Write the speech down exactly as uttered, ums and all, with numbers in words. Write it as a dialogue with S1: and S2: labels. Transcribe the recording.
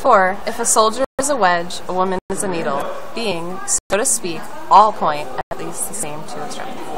S1: For, if a soldier is a wedge, a woman is a needle, being, so to speak, all point at least the same to extremity.